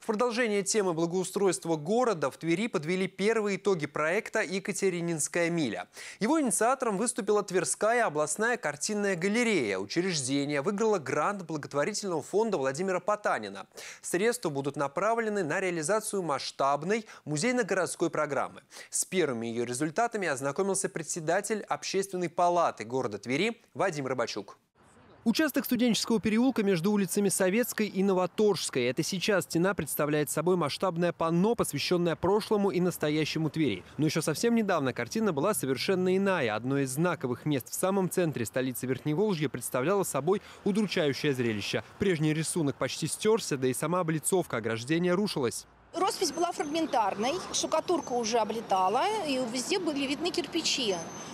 В продолжение темы благоустройства города в Твери подвели первые итоги проекта «Екатерининская миля». Его инициатором выступила Тверская областная картинная галерея. Учреждение выиграло грант благотворительного фонда Владимира Потанина. Средства будут направлены на реализацию масштабной музейно-городской программы. С первыми ее результатами ознакомился председатель Общественной палаты города Твери Вадим Рыбачук. Участок студенческого переулка между улицами Советской и Новоторжской. Это сейчас стена представляет собой масштабное панно, посвященное прошлому и настоящему Твери. Но еще совсем недавно картина была совершенно иная. Одно из знаковых мест в самом центре столицы Верхневолжья представляло собой удручающее зрелище. Прежний рисунок почти стерся, да и сама облицовка ограждения рушилась. Роспись была фрагментарной, штукатурка уже облетала, и везде были видны кирпичи.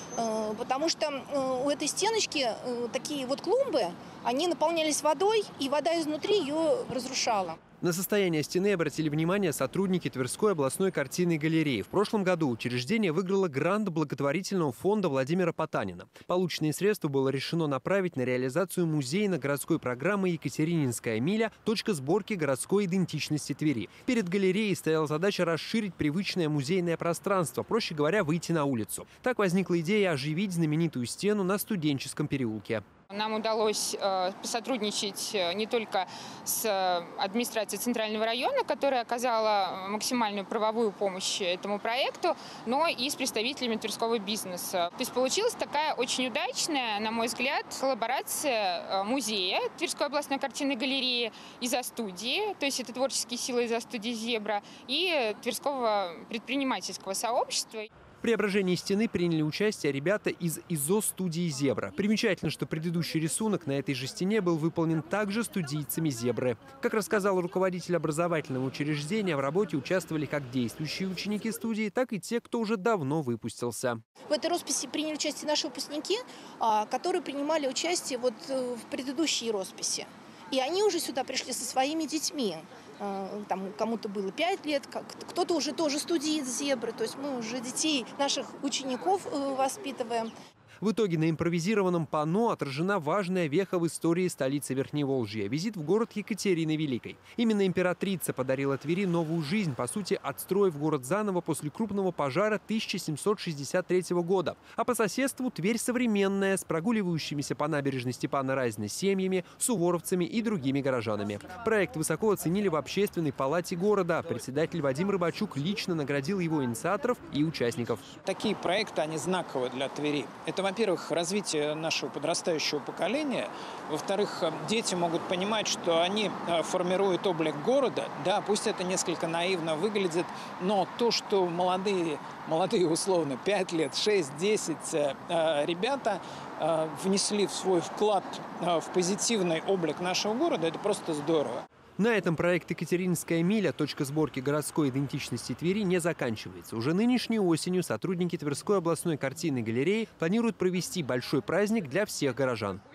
Потому что у этой стеночки такие вот клумбы, они наполнялись водой, и вода изнутри ее разрушала. На состояние стены обратили внимание сотрудники Тверской областной картинной галереи. В прошлом году учреждение выиграло грант благотворительного фонда Владимира Потанина. Полученные средства было решено направить на реализацию музейно-городской программы «Екатерининская миля. Точка сборки городской идентичности Твери». Перед галереей стояла задача расширить привычное музейное пространство, проще говоря, выйти на улицу. Так возникла идея оживить знаменитую стену на Студенческом переулке. Нам удалось посотрудничать не только с администрацией Центрального района, которая оказала максимальную правовую помощь этому проекту, но и с представителями тверского бизнеса. То есть получилась такая очень удачная, на мой взгляд, коллаборация музея Тверской областной картинной галереи «Изо-студии», то есть это творческие силы «Изо-студии Зебра», и Тверского предпринимательского сообщества. В преображении стены приняли участие ребята из «Изо-студии Зебра». Примечательно, что предыдущий рисунок на этой же стене был выполнен также студийцами Зебры. Как рассказал руководитель образовательного учреждения, в работе участвовали как действующие ученики студии, так и те, кто уже давно выпустился. В этой росписи приняли участие наши выпускники, которые принимали участие в предыдущей росписи. И они уже сюда пришли со своими детьми. Там кому-то было 5 лет, кто-то уже тоже студиец Зебры. То есть мы уже детей наших учеников воспитываем. В итоге на импровизированном панно отражена важная веха в истории столицы Верхневолжья – визит в город Екатерины Великой. Именно императрица подарила Твери новую жизнь, по сути, отстроив город заново после крупного пожара 1763 года. А по соседству Тверь современная, с прогуливающимися по набережной Степана Разина семьями, суворовцами и другими горожанами. Проект высоко оценили в Общественной палате города. Председатель Вадим Рыбачук лично наградил его инициаторов и участников. Такие проекты, они знаковые для Твери. Это, во-первых, развитие нашего подрастающего поколения. Во-вторых, дети могут понимать, что они формируют облик города. Да, пусть это несколько наивно выглядит, но то, что молодые условно, 5 лет, 6, 10 ребята внесли в свой вклад в позитивный облик нашего города, это просто здорово. На этом проект «Екатерининская миля. Точка сборки городской идентичности Твери» не заканчивается. Уже нынешней осенью сотрудники Тверской областной картинной галереи планируют провести большой праздник для всех горожан.